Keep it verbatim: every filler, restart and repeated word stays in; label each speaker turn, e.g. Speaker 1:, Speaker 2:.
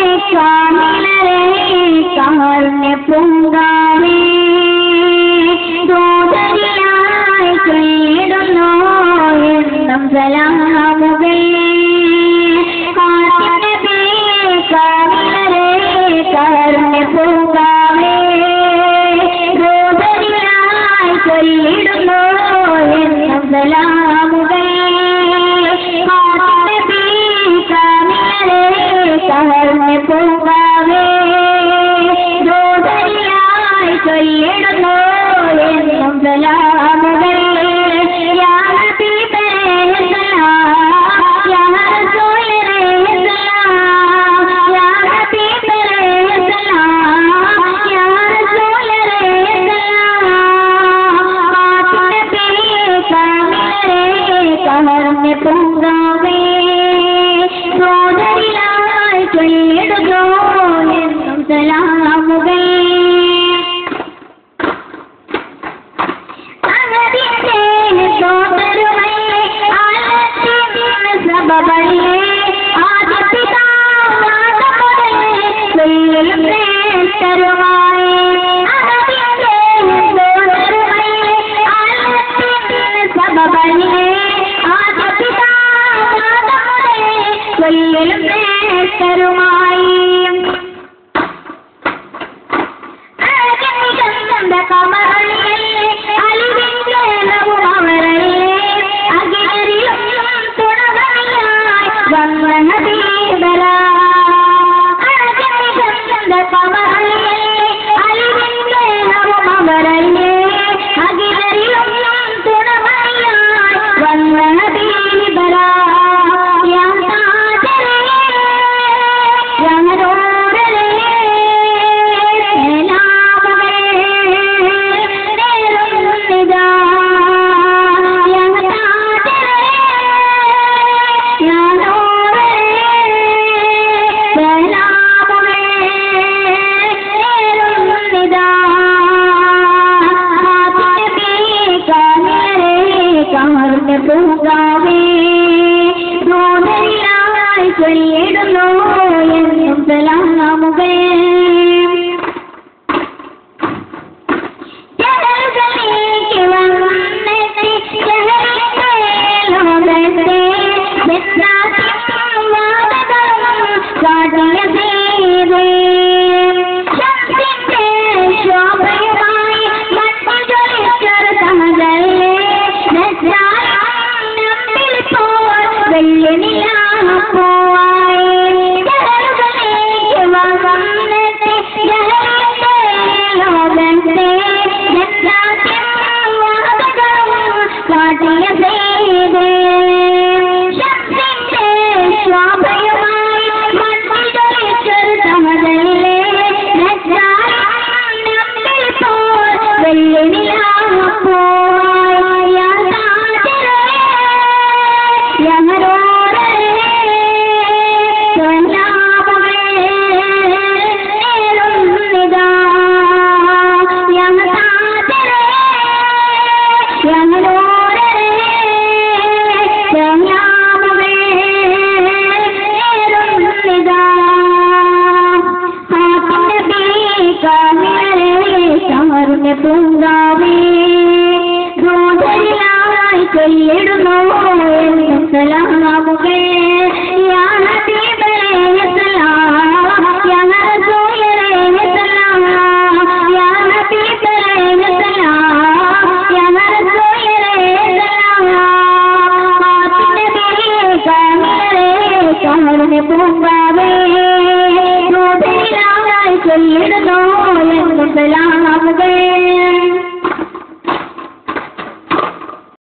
Speaker 1: കാമിലരെ കാരുണ്യ പൂങ്കാവേ ദൂതരിയായി ചൊല്ലിടുന്നു എന്നും സലാമുകൾ കാമിലരെ കാരുണ്യ പൂങ്കാവേ ദൂതരിയായി ചൊല്ലിടുന്നു എന്നും സലാമുകൾ കാരുണ്യ പൂങ്കാവേ ദൂതരിയായി ചൊല്ലിടുന്നു എന്നും സലാമുകൾ യാ ഹബീബേ സലാം യാ റസൂലേ സലാം യാ ഹബീബേ സലാം യാ റസൂലേ സലാം ഫാത്തിമ കാമിലരെ കാരുണ്യ പൂങ്കാവേ ദൂതരിയായി ചൊല്ലിടുന്നു എന്നും സലാമുകൾ പൂങ്കാവേ ദൂതരിയായി ചൊല്ലിടുന്നു എന്നും സലാമുകൾ ജനങ്ങളിലേക്ക് വന്നെത്തി ജനങ്ങളുടെ ലോകത്തെ വ്യത്യാസം വാദകം കാട്ടിയ സീതേ ശക്തിന്റെ ശോഭയുമായി മറ്റു ജ്വലിച്ചൊരു സഹജല്ലേ പൂങ്കാവേ ദൂതരിയായി ചൊല്ലിടുന്നു എന്നും സലാമുകൾ യാ ഹബീബേ സലാം യാ റസൂലേ സലാം യാ ഹബീബേ സലാം യാ റസൂലേ സലാം ഫാത്തിമ കാമിലരെ കാരുണ്യ പൂങ്കാവേ ദൂതരിയായി ചൊല്ലിടുന്നു എന്നും സലാമുകൾ